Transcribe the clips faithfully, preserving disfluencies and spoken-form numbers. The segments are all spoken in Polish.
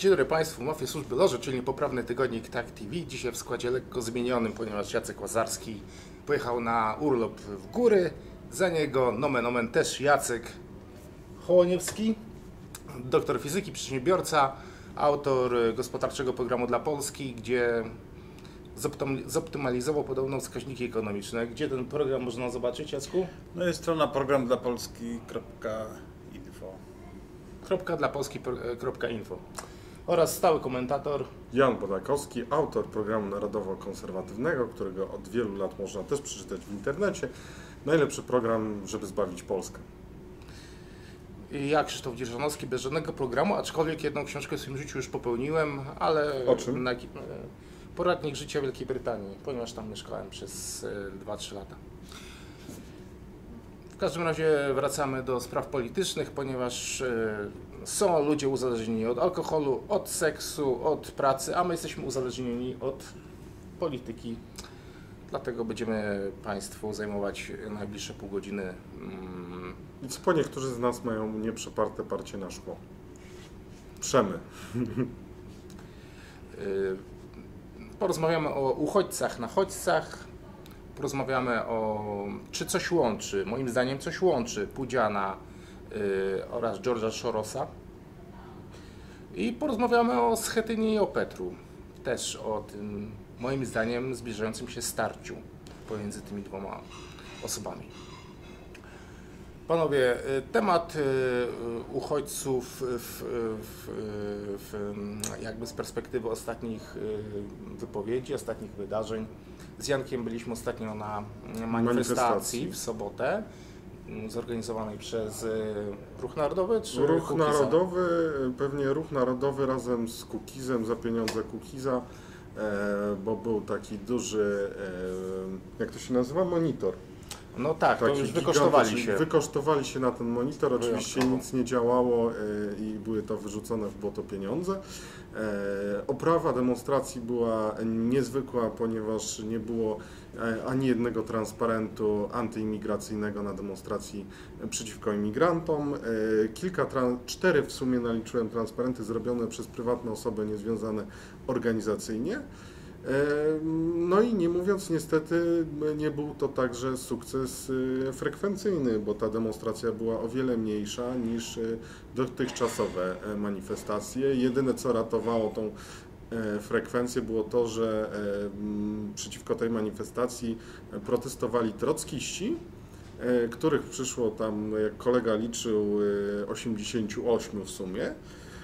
Dzień dobry Państwu, Mafia Służby Loży, czyli poprawny tygodnik Tak T V. Dzisiaj w składzie lekko zmienionym, ponieważ Jacek Łazarski pojechał na urlop w góry. Za niego nomen omen też Jacek Hołoniewski, doktor fizyki, przedsiębiorca, autor gospodarczego programu dla Polski, gdzie zoptymalizował podobno wskaźniki ekonomiczne. Gdzie ten program można zobaczyć, Jacku? No jest strona program dla polski kropka info. Kropka dla polski kropka info. Oraz stały komentator Jan Bodakowski, autor programu narodowo-konserwatywnego, którego od wielu lat można też przeczytać w internecie. Najlepszy program, żeby zbawić Polskę. I ja, Krzysztof Dzierżanowski, bez żadnego programu, aczkolwiek jedną książkę w swoim życiu już popełniłem, ale o czym? Na, poradnik życia Wielkiej Brytanii, ponieważ tam mieszkałem przez dwa trzy lata. W każdym razie wracamy do spraw politycznych, ponieważ są ludzie uzależnieni od alkoholu, od seksu, od pracy, a my jesteśmy uzależnieni od polityki. Dlatego będziemy Państwu zajmować najbliższe pół godziny. I co niektórzy z nas mają nieprzeparte parcie na szkło. Przemy. Porozmawiamy o uchodźcach, nachodźcach. Porozmawiamy o, czy coś łączy, moim zdaniem coś łączy Pudziana yy, oraz George'a Sorosa. I porozmawiamy o Schetynie i o Petru. Też o tym, moim zdaniem, zbliżającym się starciu pomiędzy tymi dwoma osobami. Panowie, temat uchodźców w, w, w, jakby z perspektywy ostatnich wypowiedzi, ostatnich wydarzeń. Z Jankiem byliśmy ostatnio na manifestacji, manifestacji. w sobotę, zorganizowanej przez Ruch Narodowy czy Ruch Kukiza? Narodowy, pewnie Ruch Narodowy razem z Kukizem za pieniądze Kukiza, bo był taki duży, jak to się nazywa, monitor. No tak, Taki to już wykosztowali się. Wykosztowali się na ten monitor, oczywiście Wyjątkowo. Nic nie działało i były to wyrzucone w błoto pieniądze. Oprawa demonstracji była niezwykła, ponieważ nie było ani jednego transparentu antyimigracyjnego na demonstracji przeciwko imigrantom. Kilka, cztery w sumie naliczyłem transparenty zrobione przez prywatne osoby niezwiązane organizacyjnie. No i nie mówiąc, niestety nie był to także sukces frekwencyjny, bo ta demonstracja była o wiele mniejsza niż dotychczasowe manifestacje. Jedyne, co ratowało tą frekwencję, było to, że przeciwko tej manifestacji protestowali trockiści, których przyszło tam, jak kolega liczył, osiemdziesięciu ośmiu w sumie.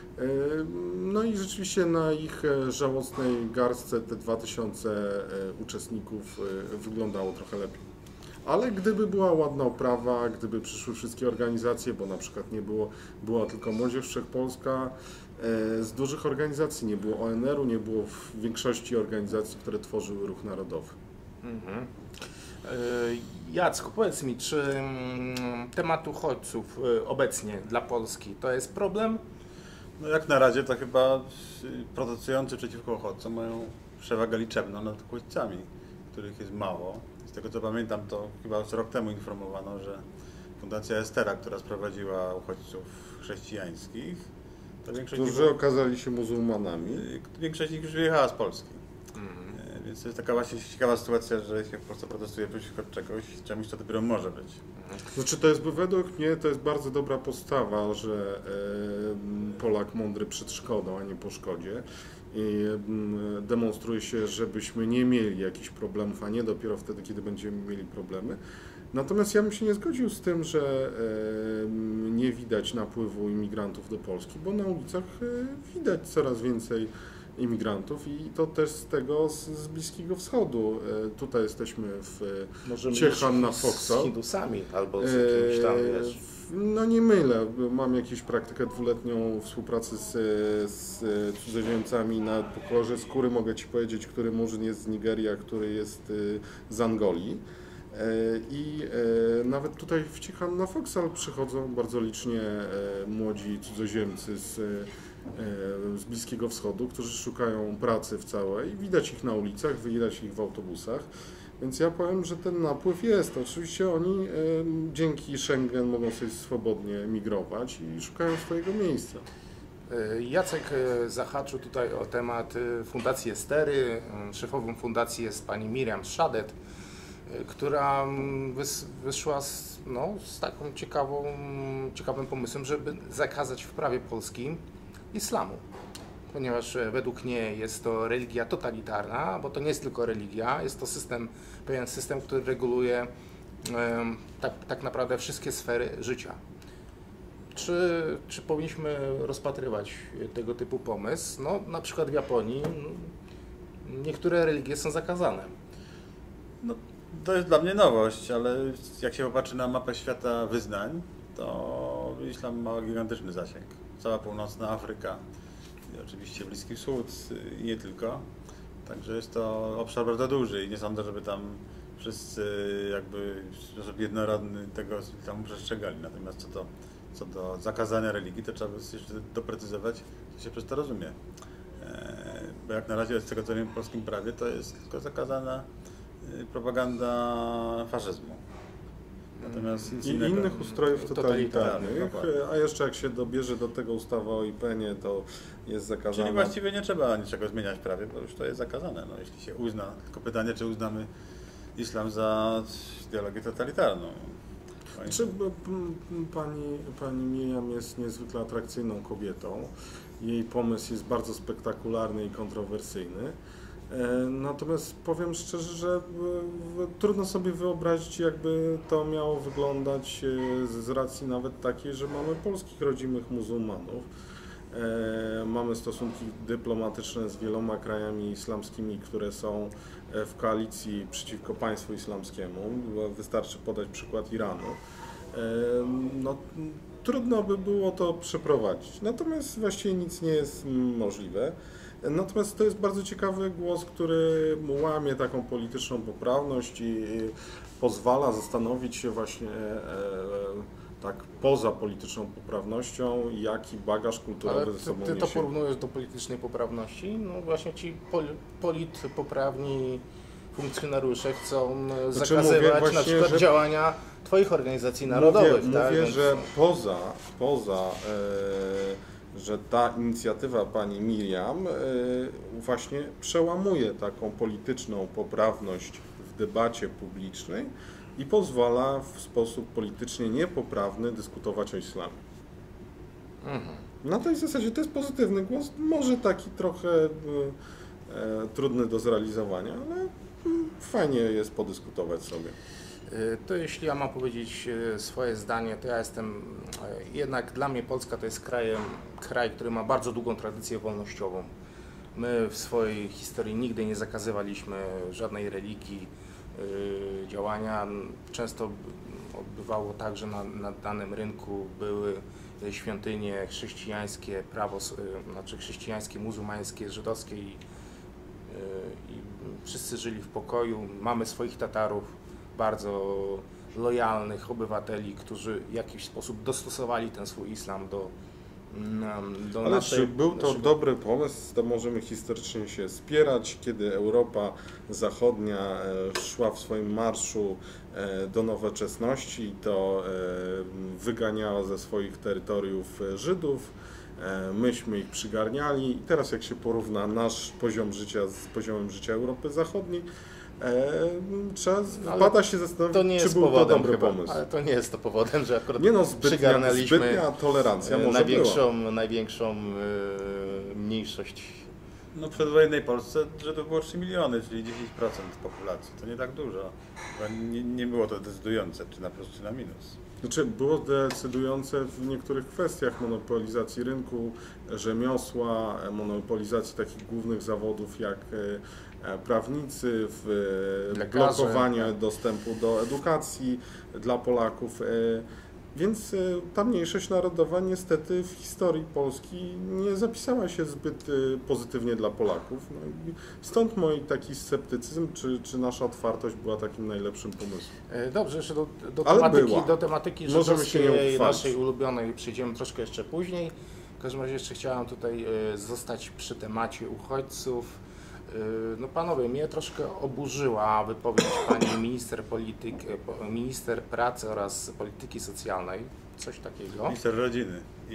No i rzeczywiście na ich żałosnej garstce te dwa tysiące uczestników wyglądało trochę lepiej. Ale gdyby była ładna oprawa, gdyby przyszły wszystkie organizacje, bo na przykład nie było, była tylko Młodzież Wszechpolska, z dużych organizacji nie było O N R u, nie było w większości organizacji, które tworzyły Ruch Narodowy. Mhm. Jacku, powiedz mi, czy temat uchodźców obecnie dla Polski to jest problem? No jak na razie to chyba protestujący przeciwko uchodźcom mają przewagę liczebną nad uchodźcami, których jest mało. Z tego co pamiętam, to chyba już rok temu informowano, że Fundacja Estera, która sprowadziła uchodźców chrześcijańskich, to większość którzy nich, okazali się muzułmanami. Większość z nich już wyjechała z Polski. Mhm. Więc to jest taka właśnie ciekawa sytuacja, że się po prostu protestuje przeciwko czegoś, czemuś to dopiero może być. Znaczy to jest, według mnie to jest bardzo dobra postawa, że Polak mądry przed szkodą, a nie po szkodzie. I demonstruje się, żebyśmy nie mieli jakichś problemów, a nie dopiero wtedy, kiedy będziemy mieli problemy. Natomiast ja bym się nie zgodził z tym, że nie widać napływu imigrantów do Polski, bo na ulicach widać coraz więcej imigrantów i to też z tego, z, z Bliskiego Wschodu. E, tutaj jesteśmy w Ciechan na Foxa. Z Hindusami albo z jakimś tam, wiesz. E, no nie mylę, mam jakąś praktykę dwuletnią współpracy z, z cudzoziemcami na kolorze skóry. Mogę Ci powiedzieć, który murzyn jest z Nigerii, a który jest z Angolii. E, I e, nawet tutaj w Ciechan na Foxa przychodzą bardzo licznie e, młodzi cudzoziemcy z z Bliskiego Wschodu, którzy szukają pracy w całej. Widać ich na ulicach, widać ich w autobusach. Więc ja powiem, że ten napływ jest. Oczywiście oni e, dzięki Schengen mogą sobie swobodnie migrować i szukają swojego miejsca. Jacek zahaczył tutaj o temat Fundacji Estery. Szefową fundacji jest pani Miriam Szadet, która wyszła z, no, z taką ciekawą, ciekawym pomysłem, żeby zakazać w prawie polskim islamu. Ponieważ według niej jest to religia totalitarna, bo to nie jest tylko religia, jest to system, pewien system, który reguluje tak, tak naprawdę wszystkie sfery życia. Czy, czy powinniśmy rozpatrywać tego typu pomysł? No, na przykład w Japonii niektóre religie są zakazane. No, to jest dla mnie nowość, ale jak się popatrzy na mapę świata wyznań, to islam ma gigantyczny zasięg. Cała północna Afryka, i oczywiście Bliski Wschód i nie tylko. Także jest to obszar bardzo duży i nie sądzę, żeby tam wszyscy jakby w sposób jednorodny tego tam przestrzegali. Natomiast co do, co do zakazania religii, to trzeba by jeszcze doprecyzować, co się przez to rozumie. Bo jak na razie z tego co wiem w polskim prawie, to jest tylko zakazana propaganda faszyzmu. Natomiast nic I innego, innych ustrojów totalitarnych, totalitarnych, a jeszcze jak się dobierze do tego ustawa o I P N ie, to jest zakazane. Czyli właściwie nie trzeba niczego zmieniać w prawie, bo już to jest zakazane. No, jeśli się uzna, tylko pytanie, czy uznamy islam za ideologię totalitarną. Czy pani, pani Miriam jest niezwykle atrakcyjną kobietą. Jej pomysł jest bardzo spektakularny i kontrowersyjny. Natomiast powiem szczerze, że trudno sobie wyobrazić, jakby to miało wyglądać z racji nawet takiej, że mamy polskich rodzimych muzułmanów. Mamy stosunki dyplomatyczne z wieloma krajami islamskimi, które są w koalicji przeciwko państwu islamskiemu. Wystarczy podać przykład Iranu. No, trudno by było to przeprowadzić. Natomiast właściwie nic nie jest możliwe. Natomiast to jest bardzo ciekawy głos, który łamie taką polityczną poprawność i pozwala zastanowić się właśnie tak poza polityczną poprawnością, jaki bagaż kulturowy Ale ze sobą ty, ty to niesie. porównujesz do politycznej poprawności? No właśnie ci pol, politpoprawni funkcjonariusze chcą Znaczy zakazywać mówię na właśnie, przykład że- działania twoich organizacji narodowych. Mówię, tak? mówię Więc- że poza, poza e, że ta inicjatywa pani Miriam e, właśnie przełamuje taką polityczną poprawność w debacie publicznej i pozwala w sposób politycznie niepoprawny dyskutować o islamie. Mhm. Na tej zasadzie to jest pozytywny głos, może taki trochę e, e, trudny do zrealizowania, ale mm, fajnie jest podyskutować sobie. To jeśli ja mam powiedzieć swoje zdanie, to ja jestem, jednak dla mnie Polska to jest krajem, kraj, który ma bardzo długą tradycję wolnościową. My w swojej historii nigdy nie zakazywaliśmy żadnej religii, yy, działania. Często odbywało tak, że na, na danym rynku były świątynie chrześcijańskie, prawo, yy, znaczy chrześcijańskie, muzułmańskie, żydowskie i, yy, i wszyscy żyli w pokoju. Mamy swoich Tatarów, bardzo lojalnych obywateli, którzy w jakiś sposób dostosowali ten swój islam do, do Ale naszej... czy był to naszego... dobry pomysł, to możemy historycznie się spierać, kiedy Europa Zachodnia e, szła w swoim marszu e, do nowoczesności, to e, wyganiała ze swoich terytoriów Żydów, e, myśmy ich przygarniali i teraz jak się porówna nasz poziom życia z poziomem życia Europy Zachodniej, E, trzeba, Ale bada się zastanowić, to nie czy jest był to powodem dobry chyba, pomysł. ale to nie jest to powodem, że akurat Nie no, zbytnia, przygarnęliśmy zbytnia tolerancja może największą, była. największą yy, mniejszość. No w przedwojennej Polsce Żydów było trzy miliony, czyli dziesięć procent populacji. To nie tak dużo. Nie, nie było to decydujące, czy na plus, czy na minus. Znaczy, było decydujące w niektórych kwestiach monopolizacji rynku, rzemiosła, monopolizacji takich głównych zawodów jak prawnicy, w Lekarze, blokowanie tak. dostępu do edukacji dla Polaków. Więc ta mniejszość narodowa niestety w historii Polski nie zapisała się zbyt pozytywnie dla Polaków. No i stąd mój taki sceptycyzm, czy, czy nasza otwartość była takim najlepszym pomysłem. Dobrze, jeszcze do, do Ale tematyki, była. do tematyki Możemy się nie żydowskiej, uchwalić. naszej ulubionej, przyjdziemy troszkę jeszcze później. W każdym razie jeszcze chciałem tutaj zostać przy temacie uchodźców. No panowie, mnie troszkę oburzyła wypowiedź pani minister, polityk, minister pracy oraz polityki socjalnej, coś takiego. Minister rodziny i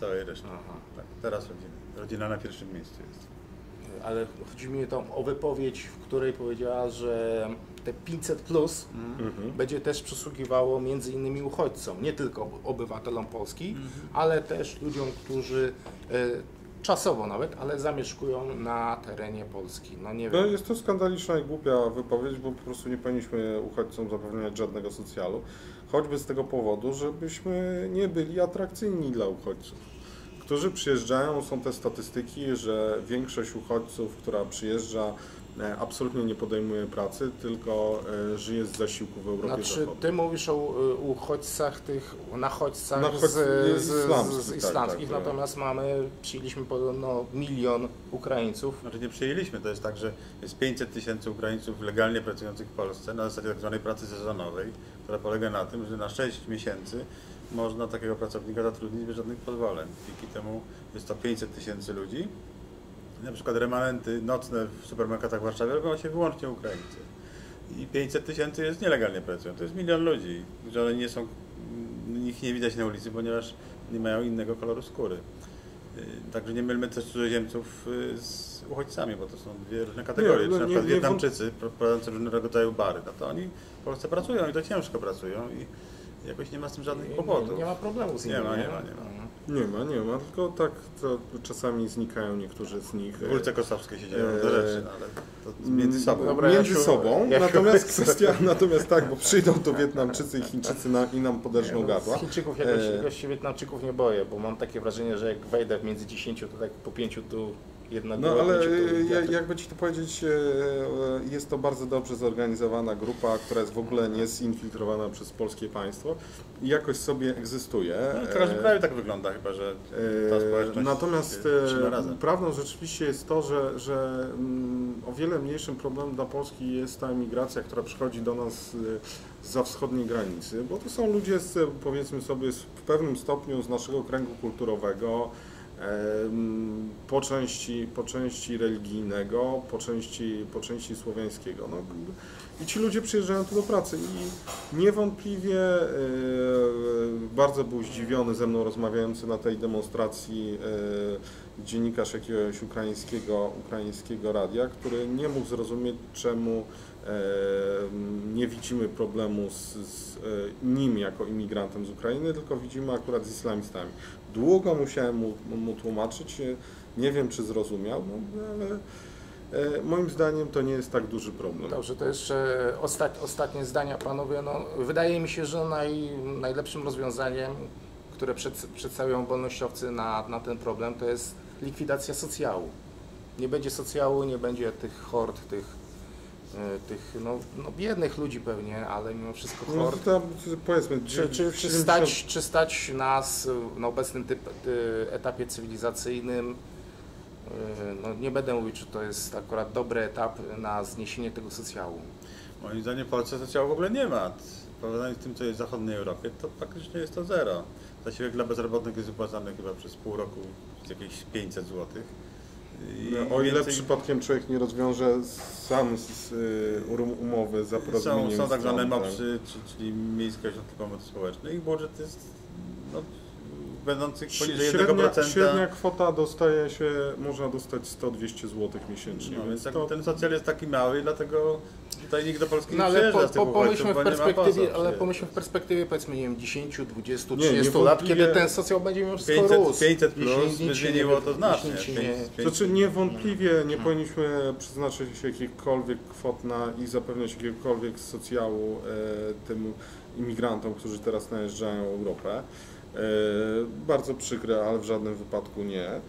całej reszty. Aha. Tak, teraz rodzina. Rodzina na pierwszym miejscu jest. Ale chodzi mi tam o wypowiedź, w której powiedziała, że te pięćset plus Mhm. będzie też przysługiwało między innymi uchodźcom, nie tylko obywatelom Polski, Mhm. ale też ludziom, którzy e, czasowo nawet, ale zamieszkują na terenie Polski. No nie No, wiem. jest to skandaliczna i głupia wypowiedź, bo po prostu nie powinniśmy uchodźcom zapewniać żadnego socjalu, choćby z tego powodu, żebyśmy nie byli atrakcyjni dla uchodźców, którzy przyjeżdżają. Są te statystyki, że większość uchodźców, która przyjeżdża, e, absolutnie nie podejmuje pracy, tylko e, żyje z zasiłku w Europie Znaczy, Zachodniej. ty mówisz o y, uchodźcach, tych nachodźcach Nachodź- z, z, z, islamskich, z tak, islamskich, tak, tak. natomiast mamy, przyjęliśmy podobno milion Ukraińców. Znaczy nie przyjęliśmy, to jest tak, że jest pięćset tysięcy Ukraińców legalnie pracujących w Polsce na zasadzie tak zwanej pracy sezonowej, która polega na tym, że na sześć miesięcy można takiego pracownika zatrudnić bez żadnych pozwoleń. Dzięki temu jest to pięćset tysięcy ludzi. Na przykład remanenty nocne w supermarketach w Warszawie robią się wyłącznie Ukraińcy. I pięćset tysięcy jest nielegalnie pracują. To jest milion ludzi, że one nie są, ich nie widać na ulicy, ponieważ nie mają innego koloru skóry. Yy, Także nie mylmy też cudzoziemców yy, z uchodźcami, bo to są dwie różne kategorie. Nie, no Czy na nie- przykład nie wąt- Wietnamczycy prowadzący różnego rodzaju bary, no to oni w Polsce pracują i to ciężko pracują i jakoś nie ma z tym żadnych Nie, kłopotów. nie, nie ma problemu z Nie nimi. ma, nie ma, nie ma. Mhm. Nie ma, nie ma, tylko tak to czasami znikają niektórzy z nich. W Górce Kosowskiej się dzieją Eee, te rzeczy, no, ale to między sobą. Dobra, Między Jasiu, sobą, Jasiu, natomiast chcę- kwestia, natomiast tak, bo przyjdą tu Wietnamczycy i Chińczycy na, i nam poderzną Nie, no, gardła. z Chińczyków jakoś, E, jakoś się Wietnamczyków nie boję, bo mam takie wrażenie, że jak wejdę między dziesięciu, to tak po pięciu tu jedna No góra, ale pięciu tu e, wiatr. jakby Ci to powiedzieć, e, e, jest to bardzo dobrze zorganizowana grupa, która jest w ogóle nie zinfiltrowana przez polskie państwo i jakoś sobie egzystuje. No, w każdym E, kraju tak wygląda chyba, że ta E, społeczność Natomiast się trzyma e, razem. prawdą rzeczywiście jest to, że, że mm, o wiele mniejszym problemem dla Polski jest ta emigracja, która przychodzi do nas e, zza wschodniej granicy, bo to są ludzie, z, powiedzmy sobie, z, w pewnym stopniu z naszego kręgu kulturowego, em, po części, po części religijnego, po części, po części słowiańskiego. No, i ci ludzie przyjeżdżają tu do pracy i niewątpliwie e, bardzo był zdziwiony ze mną rozmawiający na tej demonstracji e, dziennikarz jakiegoś ukraińskiego, ukraińskiego radia, który nie mógł zrozumieć, czemu e, nie widzimy problemu z, z e, nim jako imigrantem z Ukrainy, tylko widzimy akurat z islamistami. Długo musiałem mu, mu tłumaczyć, e, nie wiem czy zrozumiał, no, ale e, moim zdaniem to nie jest tak duży problem. Dobrze, to jeszcze ostat, ostatnie zdania, panowie. No, wydaje mi się, że naj, najlepszym rozwiązaniem, które przed, przedstawią wolnościowcy na, na ten problem, to jest likwidacja socjału. Nie będzie socjału, nie będzie tych hord, tych, e, tych no, no biednych ludzi pewnie, ale mimo wszystko No, hord. to, powiedzmy, Czy, czy, czy, siedemdziesiąt stać, czy stać nas na obecnym typ, ty, etapie cywilizacyjnym? Yy, No, nie będę mówić, czy to jest akurat dobry etap na zniesienie tego socjału. Moim zdaniem w Polsce socjału w ogóle nie ma. W porównaniu z tym, co jest w zachodniej Europie, to praktycznie jest to zero. Zasiłek dla bezrobotnych jest wypłacany chyba przez pół roku z jakieś pięćset złotych. I No, o ile więcej- przypadkiem człowiek nie rozwiąże sam z, y, um- umowy za Są, porozumieniem są tak zwane stron, tak. mopsy, czy- czyli Miejskie Ośrodki Pomocy Społecznej. Ich budżet jest no, będący poniżej jednego Średnia, procenta. średnia kwota dostaje się, można dostać sto do dwustu złotych miesięcznie. No, więc tak, to, ten socjal jest taki mały i dlatego tutaj nikt do Polski No nie ale przyjeżdża po, z tych po, pomyślmy, uchodźców, w bo nie ma po co perspektywie, ale przyjeżdżać. pomyślmy w perspektywie powiedzmy nie wiem, dziesięć, dwadzieścia, Nie, trzydzieści lat, niewątpliwie- kiedy ten socjał będzie miał wszystko pięćset, rósł. pięćset plus Jeśli by nic się zmieniło nie- to znacznie. jeśli nic się nie- Pięć- pięć- Znaczy niewątpliwie nie powinniśmy przeznaczyć jakichkolwiek kwot na i zapewniać jakiegokolwiek socjału e, tym imigrantom, którzy teraz najeżdżają w Europę. E, bardzo przykre, ale w żadnym wypadku nie. E,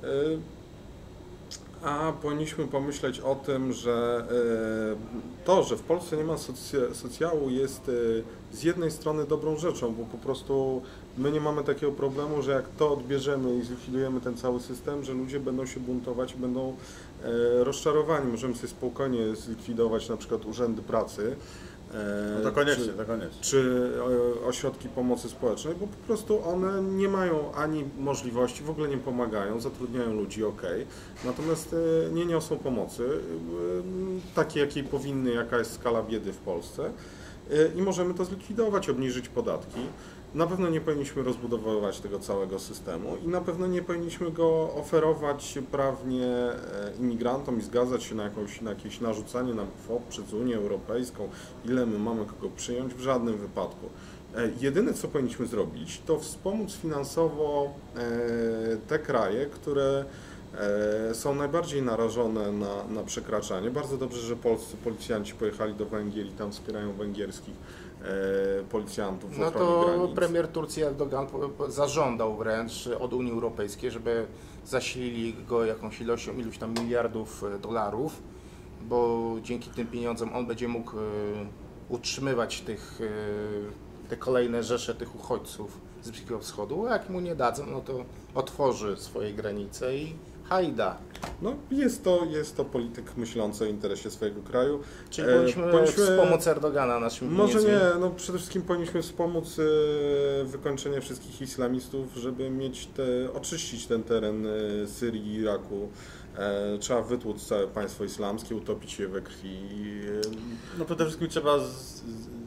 a powinniśmy pomyśleć o tym, że e, to, że w Polsce nie ma socja- socjału jest e, z jednej strony dobrą rzeczą, bo po prostu my nie mamy takiego problemu, że jak to odbierzemy i zlikwidujemy ten cały system, że ludzie będą się buntować i będą e, rozczarowani. Możemy sobie spokojnie zlikwidować na przykład urzędy pracy. e, No to koniecznie, czy, to koniecznie. czy e, ośrodki pomocy społecznej, bo po prostu one nie mają ani możliwości, w ogóle nie pomagają, zatrudniają ludzi, ok, natomiast e, nie niosą pomocy, e, takiej jakiej powinny, jaka jest skala biedy w Polsce. i możemy to zlikwidować, obniżyć podatki. Na pewno nie powinniśmy rozbudowywać tego całego systemu i na pewno nie powinniśmy go oferować prawnie imigrantom i zgadzać się na, jakąś, na jakieś narzucanie nam kwot przez Unię Europejską, ile my mamy kogo przyjąć, w żadnym wypadku. Jedyne, co powinniśmy zrobić, to wspomóc finansowo te kraje, które są najbardziej narażone na, na przekraczanie. Bardzo dobrze, że polscy policjanci pojechali do Węgier i tam wspierają węgierskich policjantów w No ochronie to granic. premier Turcji Erdogan zażądał wręcz od Unii Europejskiej, żeby zasilili go jakąś ilością, iluś tam miliardów dolarów, bo dzięki tym pieniądzom on będzie mógł utrzymywać tych, te kolejne rzesze tych uchodźców z Bliskiego Wschodu, a jak mu nie dadzą, no to otworzy swoje granice i hajda. No, jest to, jest to polityk myślący o interesie swojego kraju. Czyli powinniśmy, e, powinniśmy wspomóc Erdogana naszymi Może pieniędzmi. nie, no przede wszystkim powinniśmy wspomóc e, wykończenie wszystkich islamistów, żeby mieć te, oczyścić ten teren e, Syrii, Iraku. E, trzeba wytłuc całe państwo islamskie, utopić je we krwi. E, No przede wszystkim trzeba z, z,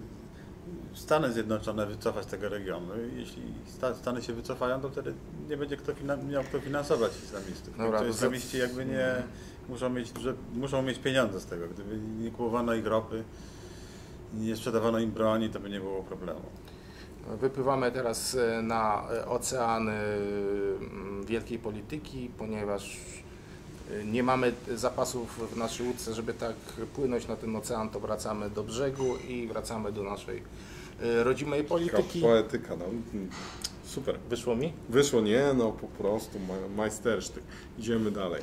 Stany Zjednoczone wycofać z tego regionu. Jeśli Stany się wycofają, to wtedy nie będzie kto miał kto finansować islamistów. Dobra, to islamiści jakby nie muszą mieć, duże, muszą mieć pieniądze z tego. Gdyby nie kupowano ich ropy, nie sprzedawano im broni, to by nie było problemu. Wypływamy teraz na ocean wielkiej polityki, ponieważ nie mamy zapasów w naszej łódce, żeby tak płynąć na ten ocean, to wracamy do brzegu i wracamy do naszej rodzimej polityki. Poetyka, no. Super. Wyszło mi? Wyszło, nie, no po prostu majstersztyk. Idziemy dalej.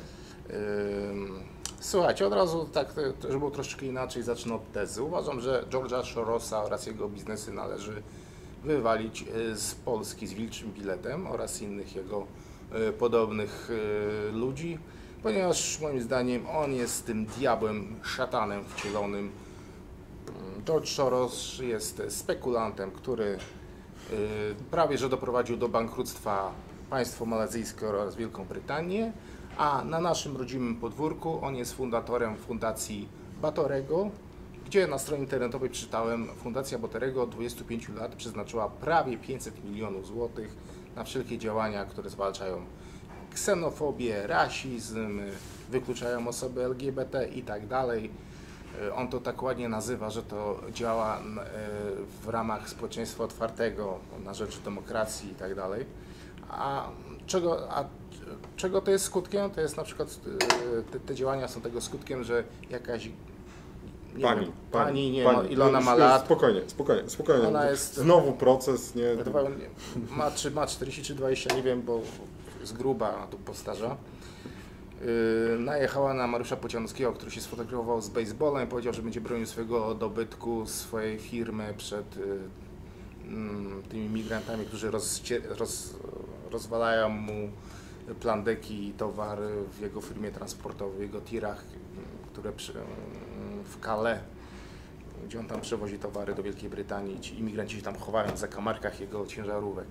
Słuchajcie, od razu tak, żeby było troszeczkę inaczej, zacznę od tezy. Uważam, że George'a Sorosa oraz jego biznesy należy wywalić z Polski z wilczym biletem oraz innych jego podobnych ludzi, ponieważ moim zdaniem on jest tym diabłem, szatanem wcielonym. George Soros jest spekulantem, który prawie że doprowadził do bankructwa państwo malazyjskie oraz Wielką Brytanię, a na naszym rodzimym podwórku on jest fundatorem fundacji Batorego, gdzie na stronie internetowej czytałem, fundacja Batorego od dwudziestu pięciu lat przeznaczyła prawie pięćset milionów złotych na wszelkie działania, które zwalczają ksenofobię, rasizm, wykluczają osoby L G B T i tak dalej. On to tak ładnie nazywa, że to działa w ramach społeczeństwa otwartego, na rzecz demokracji i tak dalej. A czego, a czego to jest skutkiem? To jest na przykład, te, te działania są tego skutkiem, że jakaś nie pani, wiem, pani, pani, nie pani, wiem ile ona ma no, lat. Spokojnie, spokojnie, spokojnie. Ona jest, znowu proces, nie? Ma, czy, ma czterdzieści czy dwadzieścia, nie wiem, bo jest gruba, tu postarza. Yy, najechała na Mariusza Pociągowskiego, który się sfotografował z baseballem, powiedział, że będzie bronił swojego dobytku, swojej firmy przed yy, yy, tymi migrantami, którzy roz, roz, rozwalają mu plandeki i towary w jego firmie transportowej, w jego tirach, które przy, yy, w Calais, gdzie on tam przewozi towary do Wielkiej Brytanii. Ci imigranci się tam chowają w zakamarkach jego ciężarówek.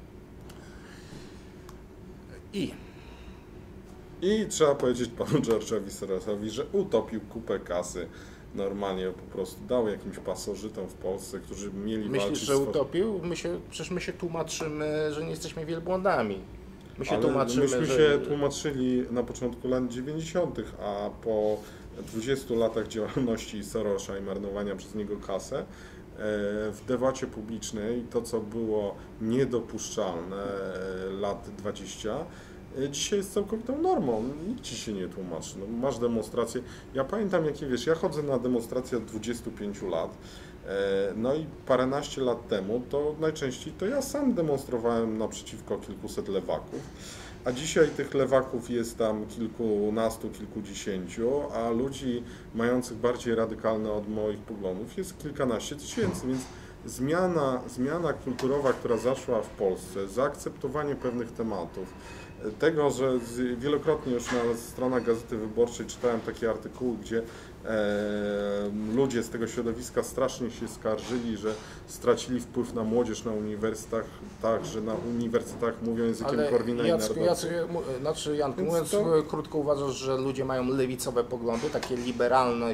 I I trzeba powiedzieć panu George'owi Sorosowi, że utopił kupę kasy. Normalnie po prostu dał jakimś pasożytom w Polsce, którzy mieli myślisz, walczyć że z... utopił? My się, przecież my się tłumaczymy, że nie jesteśmy wielbłądami. My się Ale tłumaczymy, myśmy że... się tłumaczyli na początku lat dziewięćdziesiątych, a po dwudziestu latach działalności Sorosa i marnowania przez niego kasę, w debacie publicznej to, co było niedopuszczalne lat dwadzieścia, dzisiaj jest całkowitą normą. Nikt ci się nie tłumaczy. No, masz demonstracje. Ja pamiętam, jakie wiesz, ja chodzę na demonstracje od dwudziestu pięciu lat. No i paręnaście lat temu to najczęściej to ja sam demonstrowałem naprzeciwko kilkuset lewaków. A dzisiaj tych lewaków jest tam kilkunastu, kilkudziesięciu, a ludzi mających bardziej radykalne od moich poglądów jest kilkanaście tysięcy, więc zmiana, zmiana kulturowa, która zaszła w Polsce, zaakceptowanie pewnych tematów, tego, że wielokrotnie już na stronach Gazety Wyborczej czytałem takie artykuły, gdzie e, ludzie z tego środowiska strasznie się skarżyli, że stracili wpływ na młodzież na uniwersytetach, tak, że na uniwersytetach mówią językiem Ale Korwina Jacku, i Jacku, znaczy Janku, Więc mówiąc to... krótko, uważasz, że ludzie mają lewicowe poglądy, takie liberalność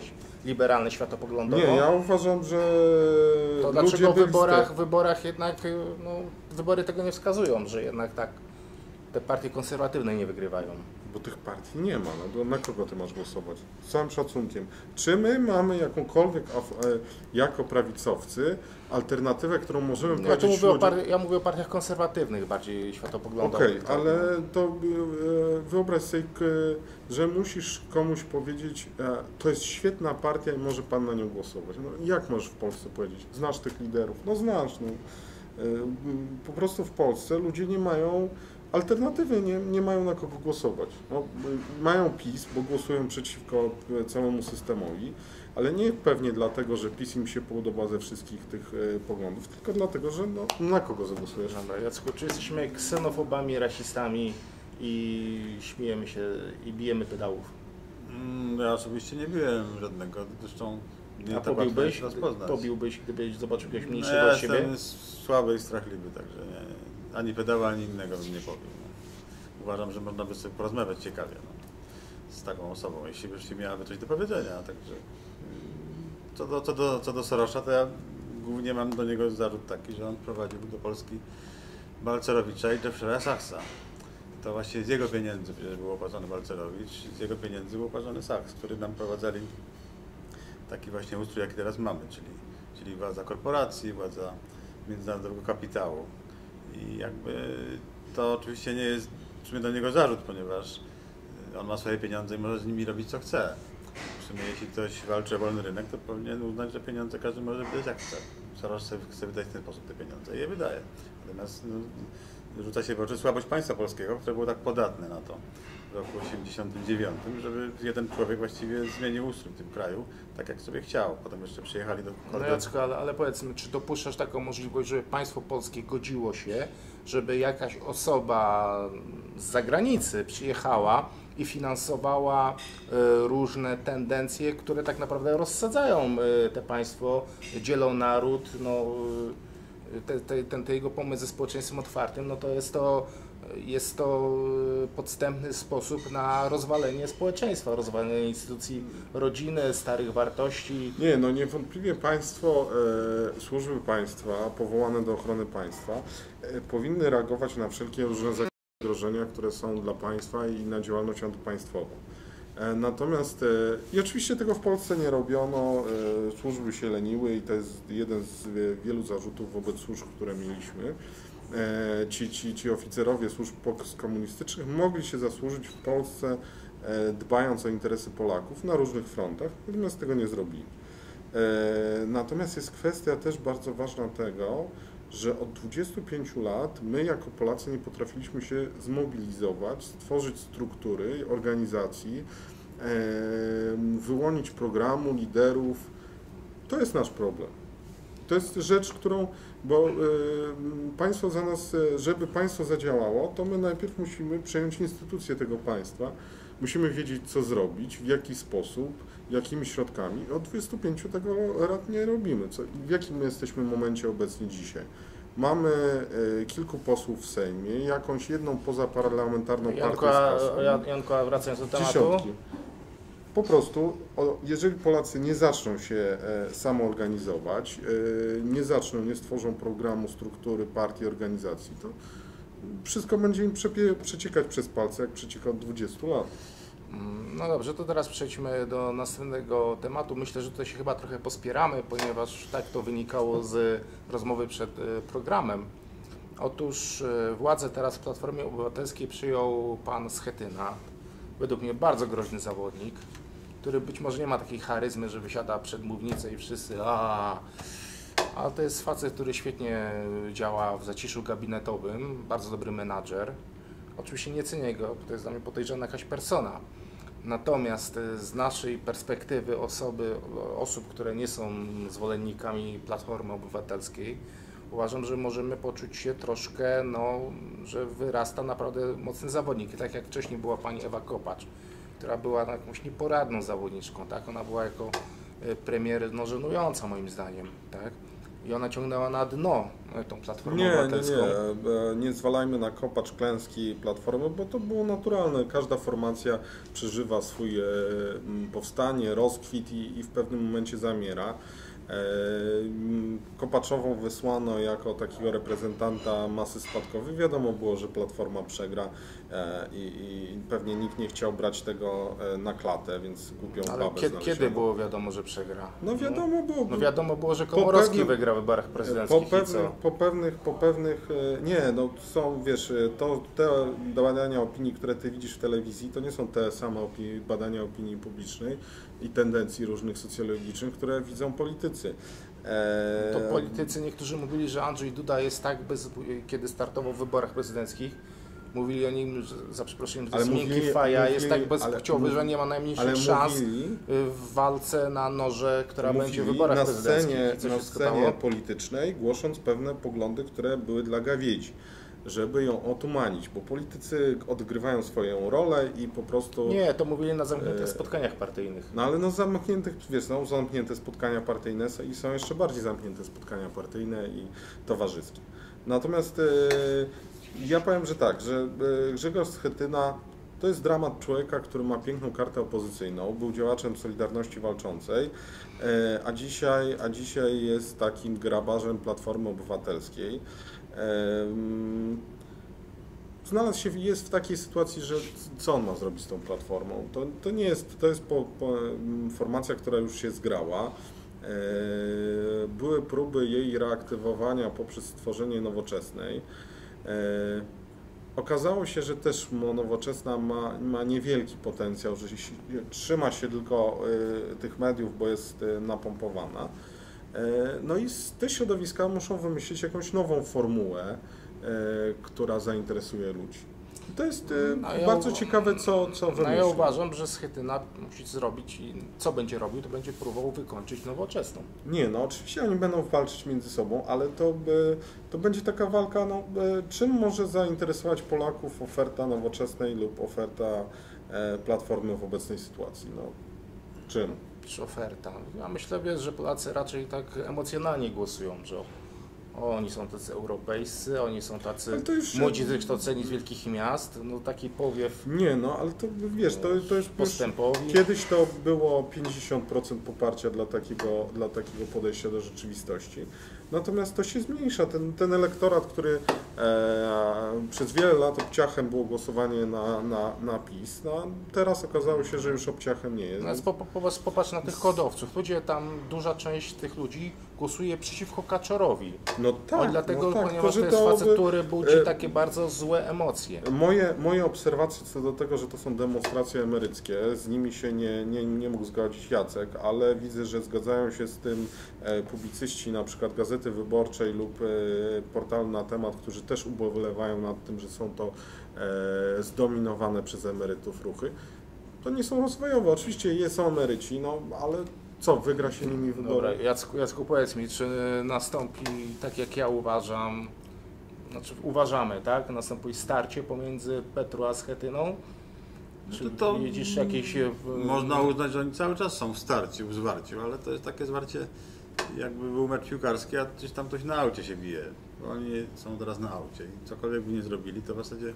liberalny światopoglądowo. Nie, ja uważam, że To ludzie dlaczego w byli wyborach, ster- wyborach jednak, no, wybory tego nie wskazują, że jednak tak te partie konserwatywne nie wygrywają. Bo tych partii nie ma, no to na kogo ty masz głosować? Z całym szacunkiem. Czy my mamy jakąkolwiek, af- e, jako prawicowcy, alternatywę, którą możemy Ja, tu wprowadzić mówię o ludziom? par- ja mówię o partiach konserwatywnych, bardziej światopoglądowych. Okej, tak, ale no. to e, wyobraź sobie, k- że musisz komuś powiedzieć, e, to jest świetna partia i może pan na nią głosować. No, jak możesz w Polsce powiedzieć? Znasz tych liderów? No znasz. No. E, m, Po prostu w Polsce ludzie nie mają alternatywy, nie, nie mają na kogo głosować. No, y, mają PiS, bo głosują przeciwko e, całemu systemowi, ale nie pewnie dlatego, że PiS im się podoba ze wszystkich tych e, poglądów, tylko dlatego, że no, na kogo zagłosujesz? Dobra, Jacku, czy jesteśmy ksenofobami, rasistami i śmiejemy się i bijemy pedałów? Mm, Ja osobiście nie byłem żadnego, zresztą nie A tak łatwo pobiłbyś, jest rozpoznać. pobiłbyś, gdybyś zobaczył kogoś No, mniejszego ja od siebie? jestem słaby i strachliwy, także nie, ani pedała, ani innego bym nie pobił. No. Uważam, że można by sobie porozmawiać ciekawie no, z taką osobą, jeśli by się miałaby coś do powiedzenia. Także mm, co do, co do, co do Sorosza, to ja głównie mam do niego zarzut taki, że on prowadził do Polski Balcerowicza i Jeffrey'a Sachsa. To właśnie z jego pieniędzy przecież był opłacony Balcerowicz, z jego pieniędzy był opłacony Sachs, który nam prowadzali taki właśnie ustrój, jaki teraz mamy, czyli, czyli władza korporacji, władza międzynarodowego kapitału. I jakby to oczywiście nie jest w sumie do niego zarzut, ponieważ on ma swoje pieniądze i może z nimi robić co chce. W sumie jeśli ktoś walczy o wolny rynek, to powinien uznać, że pieniądze każdy może wydać jak chce. Soros sobie chce wydać w ten sposób te pieniądze i je wydaje. Natomiast no, rzuca się w oczy słabość państwa polskiego, które było tak podatne na to w roku osiemdziesiątym dziewiątym, żeby jeden człowiek właściwie zmienił ustrój w tym kraju, tak jak sobie chciał. Potem jeszcze przyjechali do No Kordy. Jacku, ale, ale powiedzmy, czy dopuszczasz taką możliwość, żeby państwo polskie godziło się, żeby jakaś osoba z zagranicy przyjechała i finansowała y, różne tendencje, które tak naprawdę rozsadzają y, te państwo, dzielą naród, no, y, te, te, ten, ten jego pomysł ze społeczeństwem otwartym, no to jest to jest to podstępny sposób na rozwalenie społeczeństwa, rozwalenie instytucji rodziny, starych wartości. Nie, no niewątpliwie państwo, e, służby państwa powołane do ochrony państwa e, powinny reagować na wszelkie różne zagrożenia, które są dla państwa i na działalność antypaństwową. E, natomiast, e, i oczywiście tego w Polsce nie robiono, e, służby się leniły i to jest jeden z wielu zarzutów wobec służb, które mieliśmy. E, ci, ci, ci oficerowie służb postkomunistycznych mogli się zasłużyć w Polsce, e, dbając o interesy Polaków na różnych frontach, natomiast tego nie zrobili. E, natomiast jest kwestia też bardzo ważna tego, że od dwudziestu pięciu lat my jako Polacy nie potrafiliśmy się zmobilizować, stworzyć struktury, organizacji, e, wyłonić programu, liderów. To jest nasz problem. To jest rzecz, którą, bo y, państwo za nas, żeby państwo zadziałało, to my najpierw musimy przejąć instytucję tego państwa, musimy wiedzieć, co zrobić, w jaki sposób, jakimi środkami. Od dwudziestu pięciu tego lat nie robimy. Co, w jakim my jesteśmy momencie obecnie dzisiaj? Mamy y, kilku posłów w Sejmie, jakąś jedną pozaparlamentarną partię Janko, z kasą. a- Janko, a wracając do tematu. Dziesiątki. Po prostu, o, jeżeli Polacy nie zaczną się e, samoorganizować, e, nie zaczną, nie stworzą programu, struktury, partii, organizacji, to wszystko będzie im przepie, przeciekać przez palce, jak przecieka od dwudziestu lat. No dobrze, to teraz przejdźmy do następnego tematu. Myślę, że tutaj się chyba trochę pospieramy, ponieważ tak to wynikało z rozmowy przed e, programem. Otóż e, władzę teraz w Platformie Obywatelskiej przyjął pan Schetyna, według mnie bardzo groźny zawodnik, który być może nie ma takiej charyzmy, że wysiada przed mównicę i wszyscy a ale to jest facet, który świetnie działa w zaciszu gabinetowym, bardzo dobry menadżer. Oczywiście nie cenię go, bo to jest dla mnie podejrzana jakaś persona. Natomiast z naszej perspektywy osoby, osób, które nie są zwolennikami Platformy Obywatelskiej, uważam, że możemy poczuć się troszkę, no, że wyrasta naprawdę mocny zawodnik. I tak jak wcześniej była pani Ewa Kopacz, która była jakąś nieporadną zawodniczką, tak? Ona była jako premier no, żenująca moim zdaniem, tak? i ona ciągnęła na dno tą Platformę Nie, nie, Obywatelską. nie. Nie zwalajmy na kopacz klęski Platformy, bo to było naturalne. Każda formacja przeżywa swoje powstanie, rozkwit i, i w pewnym momencie zamiera. Kopaczową wysłano jako takiego reprezentanta masy spadkowej. Wiadomo było, że Platforma przegra i, i pewnie nikt nie chciał brać tego na klatę, więc głupią Ale babę kiedy, znaleziono. kiedy było wiadomo, że przegra? No wiadomo było. No wiadomo było, że Komorowski pewnym- wygra w wyborach Po prezydenckich i pewnych, co? po pewnych, po pewnych, e, nie, no są, wiesz, e, to te badania opinii, które ty widzisz w telewizji, to nie są te same opinii, badania opinii publicznej i tendencji różnych socjologicznych, które widzą politycy. E, To politycy niektórzy mówili, że Andrzej Duda jest tak, bez, kiedy startował w wyborach prezydenckich, mówili o nim, że, za przeproszeniem, że to Ale jest mówili- miękki faja, mówili- jest tak ale bezpłciowy, mów- że nie ma najmniejszych ale szans mówili, w walce na noże, która będzie w mówili wyborach na prezydenckich. scenie, I co na się scenie stało? politycznej, głosząc pewne poglądy, które były dla gawiedzi, żeby ją otumanić, bo politycy odgrywają swoją rolę i po prostu... Nie, to mówili na zamkniętych E, spotkaniach partyjnych. No ale no zamkniętych, wiesz, są zamknięte spotkania partyjne i są jeszcze bardziej zamknięte spotkania partyjne i towarzyskie. Natomiast e, ja powiem, że tak, że e, Grzegorz Schetyna to jest dramat człowieka, który ma piękną kartę opozycyjną, był działaczem Solidarności Walczącej, e, a dzisiaj, a dzisiaj jest takim grabarzem Platformy Obywatelskiej. E, Znalazł się, jest w takiej sytuacji, że co on ma zrobić z tą platformą? To, to nie jest, to jest po, po, formacja, która już się zgrała. E, były próby jej reaktywowania poprzez stworzenie Nowoczesnej. E, okazało się, że też Nowoczesna ma, ma niewielki potencjał, że się, trzyma się tylko e, tych mediów, bo jest e, napompowana. E, no i z te środowiska muszą wymyślić jakąś nową formułę, która zainteresuje ludzi. To jest No ja bardzo uwa- ciekawe, co, co No wymyśli. ja uważam, że Schetyna musi zrobić i co będzie robił, to będzie próbował wykończyć Nowoczesną. Nie, no oczywiście oni będą walczyć między sobą, ale to, by, to będzie taka walka, no, e, czym może zainteresować Polaków oferta Nowoczesnej lub oferta e, Platformy w obecnej sytuacji. No, czym? Czy oferta? Ja myślę, wiesz, że Polacy raczej tak emocjonalnie głosują, że o, oni są tacy europejscy, oni są tacy Ale to już- młodzi, wykształceni z wielkich miast, no taki powiew Nie, no ale to wiesz, to, to już postępowi. kiedyś to było pięćdziesiąt procent poparcia dla takiego, dla takiego podejścia do rzeczywistości. Natomiast to się zmniejsza. Ten, ten elektorat, który e, przez wiele lat obciachem było głosowanie na, na, na PiS, no, teraz okazało się, że już obciachem nie jest. No, po, po, po- popatrz na tych kodowców. Ludzie tam, duża część tych ludzi głosuje przeciwko Kaczorowi. No tak, o, dlatego, no tak, ponieważ że to jest facet, by- który budzi e, takie bardzo złe emocje. Moje, moje obserwacje co do tego, że to są demonstracje emeryckie, z nimi się nie, nie, nie mógł zgodzić Jacek, ale widzę, że zgadzają się z tym e, publicyści na przykład Gazety Wyborczej lub e, portalu Na Temat, którzy też ubolewają nad tym, że są to e, zdominowane przez emerytów ruchy. To nie są rozwojowe, oczywiście jest są emeryci, no ale co, wygra się nimi Dobra, wybory? Jacku, Jacku, powiedz mi, czy nastąpi, tak jak ja uważam, znaczy uważamy, tak? Nastąpi starcie pomiędzy Petru a Schetyną? Czy To- to widzisz jakieś... e, Można uznać, że oni cały czas są w starciu, w zwarciu, ale to jest takie zwarcie, jakby był mecz piłkarski, a gdzieś tam ktoś na aucie się bije. Bo oni są teraz na aucie i cokolwiek by nie zrobili, to w zasadzie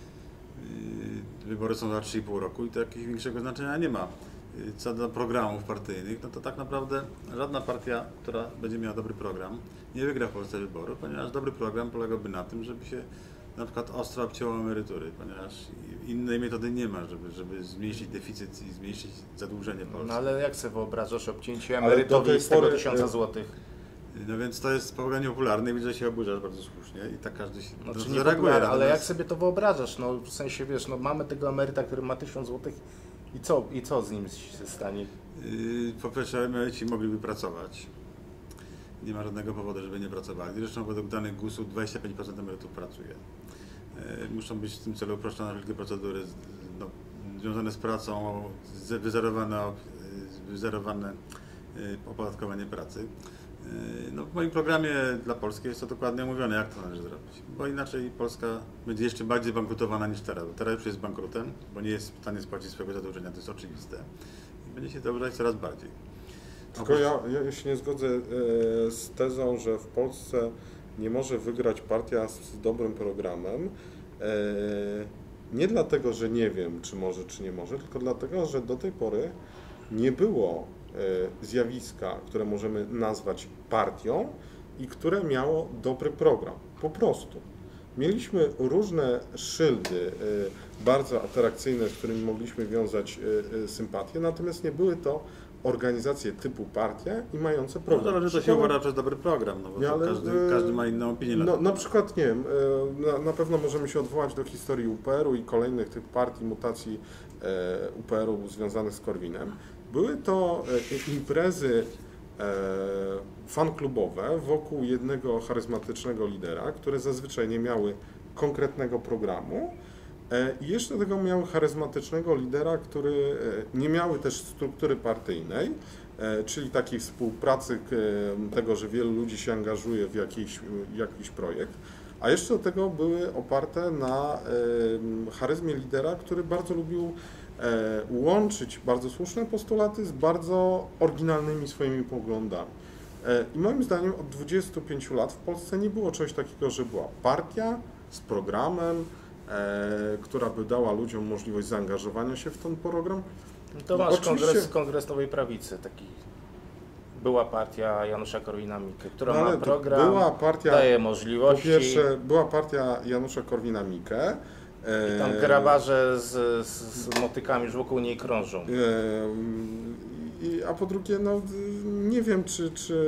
yy, wybory są za trzy i pół roku i to jakiegoś większego znaczenia nie ma. Yy, Co do programów partyjnych, no to tak naprawdę żadna partia, która będzie miała dobry program, nie wygra w Polsce wyborów, ponieważ dobry program polegałby na tym, żeby się na przykład ostro obcięło emerytury, ponieważ innej metody nie ma, żeby, żeby zmniejszyć deficyt i zmniejszyć zadłużenie Polski. No ale jak sobie wyobrażasz obcięcie Ale do emerytowi tej z tego pory, tysiąca e, złotych? No więc to jest spotkanie popularne i widzę, że się oburzasz bardzo słusznie i tak każdy się Znaczy no, nie zareaguje. popularne, ale jak Natomiast, sobie to wyobrażasz? No w sensie, wiesz, no mamy tego emeryta, który ma tysiąc złotych i co, i co z nim się stanie? yy, po pierwsze emeryci mogliby pracować. Nie ma żadnego powodu, żeby nie pracowali. Zresztą według danych gusu dwadzieścia pięć procent emerytów pracuje. Yy, muszą być w tym celu uproszczone wszelkie procedury z- no, związane z pracą, z- wyzerowane, yy, wyzerowane yy, opodatkowanie pracy. Yy, No, w moim programie dla Polski jest to dokładnie omówione, jak to należy zrobić, bo inaczej Polska będzie jeszcze bardziej bankrutowana niż teraz. Bo teraz już jest bankrutem, bo nie jest w stanie spłacić swojego zadłużenia, to jest oczywiste. I będzie się zadłużać coraz bardziej. Tylko ja, ja się nie zgodzę e, z tezą, że w Polsce nie może wygrać partia z, z dobrym programem. E, nie dlatego, że nie wiem, czy może, czy nie może, tylko dlatego, że do tej pory nie było e, zjawiska, które możemy nazwać partią i które miało dobry program. Po prostu. Mieliśmy różne szyldy e, bardzo atrakcyjne, z którymi mogliśmy wiązać e, e, sympatię, natomiast nie były to organizacje typu partia i mające program. No zależy, to się uważa przez dobry program, no bo Nie, ale, każdy, każdy ma inną opinię. No, na, na przykład, nie wiem, na, na pewno możemy się odwołać do historii U P R u i kolejnych tych partii, mutacji e, U P R u związanych z Korwinem. Były to e, imprezy e, fanklubowe wokół jednego charyzmatycznego lidera, które zazwyczaj nie miały konkretnego programu. I jeszcze do tego miały charyzmatycznego lidera, który nie miały też struktury partyjnej, czyli takiej współpracy tego, że wielu ludzi się angażuje w jakiś, jakiś projekt, a jeszcze do tego były oparte na charyzmie lidera, który bardzo lubił łączyć bardzo słuszne postulaty z bardzo oryginalnymi swoimi poglądami. I moim zdaniem od dwudziestu pięciu lat w Polsce nie było czegoś takiego, że była partia z programem, E, która by dała ludziom możliwość zaangażowania się w ten program. To masz Oczywiście... kongres, kongres Nowej Prawicy, taki była partia Janusza Korwina-Mikke, która no, ma program, była partia, daje możliwości. Po pierwsze, była partia Janusza Korwina-Mikke. I tam grabarze z, z, z motykami już wokół niej krążą. E, i, a po drugie, no nie wiem, czy, czy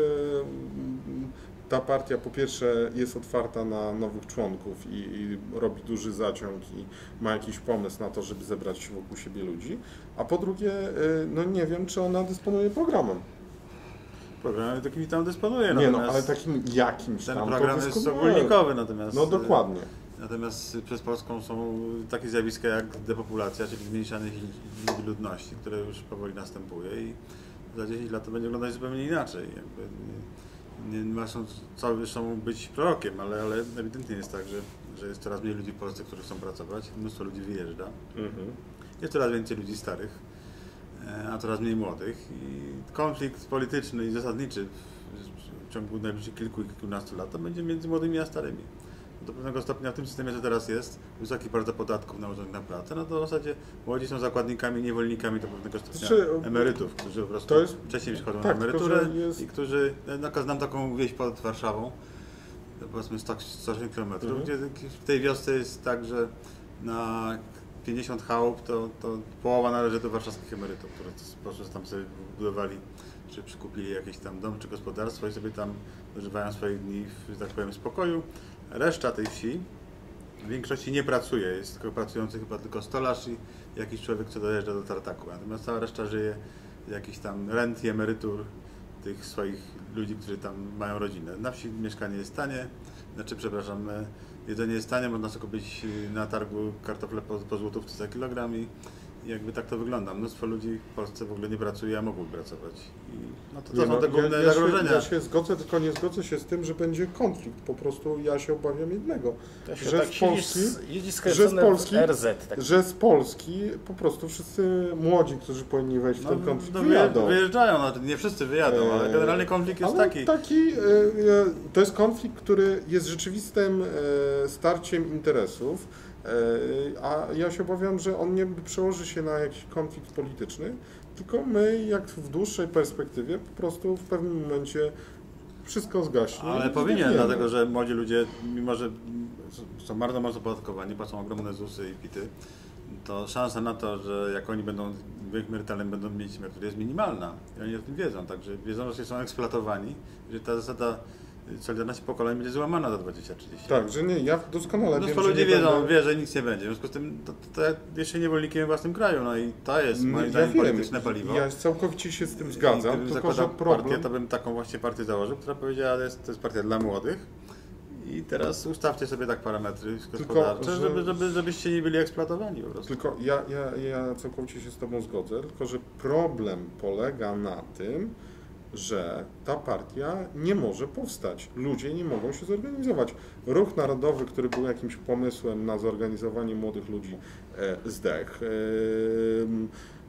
ta partia po pierwsze jest otwarta na nowych członków i, i robi duży zaciąg i ma jakiś pomysł na to, żeby zebrać wokół siebie ludzi, a po drugie, no nie wiem, czy ona dysponuje programem. Programem takim tam dysponuje. Nie no, ale takim jakimś ten tam. Ten program jest ogólnikowy natomiast. No dokładnie. Natomiast przez Polską są takie zjawiska jak depopulacja, czyli zmniejszanie liczby ludności, które już powoli następuje i za dziesięć lat to będzie wyglądać zupełnie inaczej. Jakby nie, nie ma co zresztą być prorokiem, ale, ale ewidentnie jest tak, że, że jest coraz mniej ludzi w Polsce, którzy chcą pracować, mnóstwo ludzi wyjeżdża, mhm. jest coraz więcej ludzi starych, a coraz mniej młodych i konflikt polityczny i zasadniczy w ciągu najbliższych kilku i kilkunastu lat to będzie między młodymi a starymi. Do pewnego stopnia w tym systemie, co teraz jest, wysoki bardzo podatków nałożonych na pracę, no to w zasadzie młodzi są zakładnikami, niewolnikami do pewnego stopnia znaczy, emerytów, którzy po prostu jest, wcześniej przychodzą tak, na emeryturę jest... i którzy, no, znam taką wieś pod Warszawą, powiedzmy sto osiemdziesiąt kilometrów, mhm. gdzie w tej wiosce jest tak, że na pięćdziesiąt chałup to, to połowa należy do warszawskich emerytów, którzy po prostu tam sobie budowali, czy przykupili jakiś tam dom, czy gospodarstwo i sobie tam dożywają swoich dni, że tak powiem, w spokoju. Reszta tej wsi w większości nie pracuje, jest tylko pracujący chyba tylko stolarz i jakiś człowiek, co dojeżdża do tartaku. Natomiast cała reszta żyje z jakichś tam rent i emerytur tych swoich ludzi, którzy tam mają rodzinę. Na wsi mieszkanie jest tanie, znaczy przepraszam, jedzenie jest tanie, można sobie kupić na targu kartofle po, po złotówce za kilogram i jakby tak to wygląda. Mnóstwo ludzi w Polsce w ogóle nie pracuje, a mogłyby pracować. I no to, to nie, są te główne ja, ja zagrożenia. Się, ja się zgodzę, tylko nie zgodzę się z tym, że będzie konflikt. Po prostu ja się obawiam jednego, ja że, tak z Polski, że, z Polski, R Z, tak. że z Polski po prostu wszyscy młodzi, którzy powinni wejść w no, ten konflikt, no, wyjadą. Wyjeżdżają, no, nie wszyscy wyjadą, ale generalnie konflikt jest ale taki. taki. To jest konflikt, który jest rzeczywistym starciem interesów. A ja się obawiam, że on nie przełoży się na jakiś konflikt polityczny, tylko my, jak w dłuższej perspektywie, po prostu w pewnym momencie wszystko zgaśnie. Ale powinien, dlatego że młodzi ludzie, mimo że są bardzo mocno opodatkowani, płacą ogromne zusy i pity, to szansa na to, że jak oni będą w wieku emerytalnym będą mieć emeryturę, jest minimalna. I oni o tym wiedzą, także wiedzą, że są eksploatowani, że ta zasada solidarność pokoleń będzie złamana za dwadzieścia trzydzieści lat. Tak, że nie, ja doskonale Mnóstwo wiem, ludzi że wiedzą, będę... wie, że nic nie będzie. W związku z tym to, to, to jeszcze niewolnikiem w własnym kraju, no i to jest moim ja zdaniem wiem, polityczne paliwo. Ja całkowicie się z tym zgadzam, gdybym tylko że problem... partię, to bym taką właśnie partię założył, która powiedziała, że jest, to jest partia dla młodych i teraz ustawcie sobie tak parametry gospodarcze, tylko, że... żeby, żeby, żebyście nie byli eksploatowani po prostu. Tylko ja, ja, ja całkowicie się z Tobą zgodzę, tylko że problem polega na tym, że ta partia nie może powstać. Ludzie nie mogą się zorganizować. Ruch Narodowy, który był jakimś pomysłem na zorganizowanie młodych ludzi, zdechł.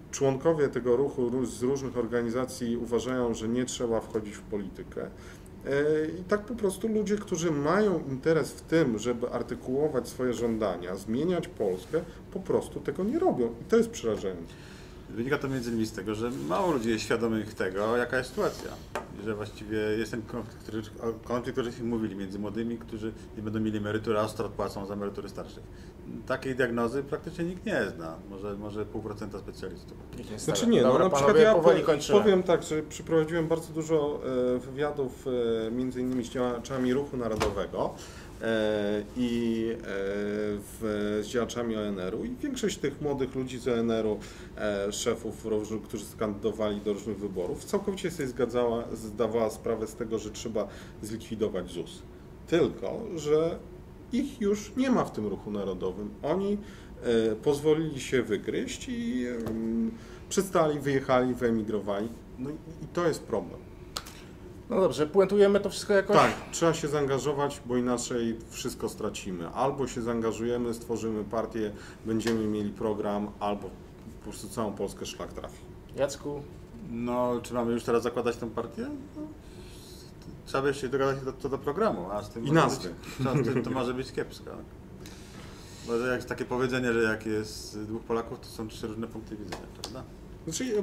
członkowie tego ruchu z różnych organizacji uważają, że nie trzeba wchodzić w politykę. I tak po prostu ludzie, którzy mają interes w tym, żeby artykułować swoje żądania, zmieniać Polskę, po prostu tego nie robią. I to jest przerażenie. Wynika to między innymi z tego, że mało ludzi jest świadomych tego, jaka jest sytuacja. I że właściwie jest ten konflikt, który, konflikt, o którym mówili, między młodymi, którzy nie będą mieli emerytury, a ostro odpłacą za emerytury starszych. Takiej diagnozy praktycznie nikt nie zna. Może, może pół procenta specjalistów. Nie znaczy nie, Dobra, no na przykład panowie, ja powoli po, powiem tak, że przeprowadziłem bardzo dużo e, wywiadów e, między innymi z działaczami Ruchu Narodowego e, i e, w, z działaczami O N R-u i większość tych młodych ludzi z O N R-u, e, szefów, różnych, którzy skandydowali do różnych wyborów, całkowicie sobie zgadzała, zdawała sprawę z tego, że trzeba zlikwidować Z U S. Tylko, że ich już nie ma w tym Ruchu Narodowym. Oni e, pozwolili się wygryźć i e, przestali, wyjechali, wyemigrowali. No i, i to jest problem. No dobrze, puentujemy to wszystko jakoś? Tak, trzeba się zaangażować, bo inaczej wszystko stracimy. Albo się zaangażujemy, stworzymy partię, będziemy mieli program, albo po prostu całą Polskę szlak trafi. Jacku? No, czy mamy już teraz zakładać tę partię? No, trzeba by się dogadać do, co do programu, a z tym I może nazwy. Być, to, to może być kiepsko. Bo jak takie powiedzenie, że jak jest dwóch Polaków, to są trzy różne punkty widzenia, prawda? Znaczy, ja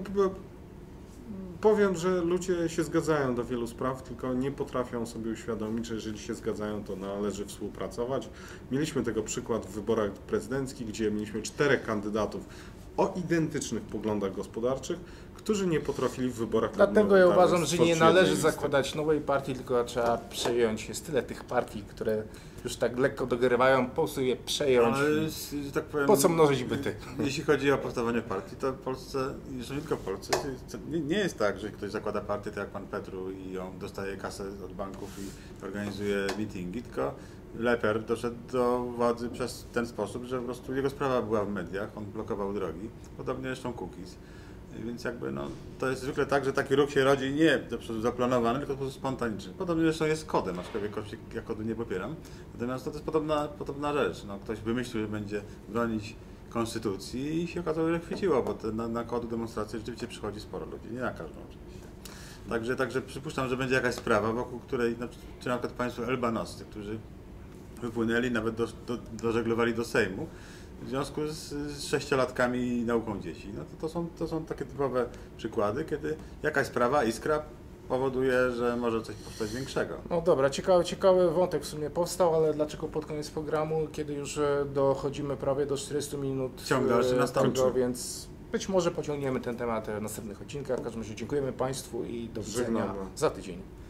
powiem, że ludzie się zgadzają do wielu spraw, tylko nie potrafią sobie uświadomić, że jeżeli się zgadzają, to należy współpracować. Mieliśmy tego przykład w wyborach prezydenckich, gdzie mieliśmy czterech kandydatów o identycznych poglądach gospodarczych, którzy nie potrafili w wyborach Dlatego ja uważam, że nie stworzyć należy jednej listy. zakładać nowej partii, tylko trzeba przejąć. Jest tyle tych partii, które już tak lekko dogrywają, po prostu je przejąć. Ale, że tak powiem, po co mnożyć byty? Jeśli chodzi o powstawanie partii, to w Polsce, zresztą nie tylko w Polsce, nie, nie jest tak, że ktoś zakłada partię, tak jak pan Petru, i on dostaje kasę od banków i organizuje meetingi, tylko Leper doszedł do władzy przez ten sposób, że po prostu jego sprawa była w mediach, on blokował drogi, podobnie zresztą Kukiz. Więc jakby no, to jest zwykle tak, że taki ruch się rodzi nie do przodu zaplanowany, tylko po prostu spontaniczny. Podobnie zresztą jest z kodem, aczkolwiek ja kodu nie popieram. Natomiast to jest podobna, podobna rzecz. No, ktoś wymyślił, że będzie bronić konstytucji i się okazało, że chwyciło, bo te, na, na kodu demonstracji rzeczywiście przychodzi sporo ludzi, nie na każdą oczywiście. Także, także przypuszczam, że będzie jakaś sprawa, wokół której, no, czy na przykład państwo elbanoscy, którzy wypłynęli, nawet do, do, dożeglowali do Sejmu, w związku z, z sześciolatkami i nauką dzieci. No to, to, są, to są takie typowe przykłady, kiedy jakaś sprawa, iskra powoduje, że może coś powstać większego. No dobra, ciekawy, ciekawy wątek w sumie powstał, ale dlaczego pod koniec programu, kiedy już dochodzimy prawie do czterdziestu minut Ciąg dalszy nastąpi. tego, więc być może pociągniemy ten temat w następnych odcinkach. W każdym razie dziękujemy Państwu i do widzenia Żegnamy. za tydzień.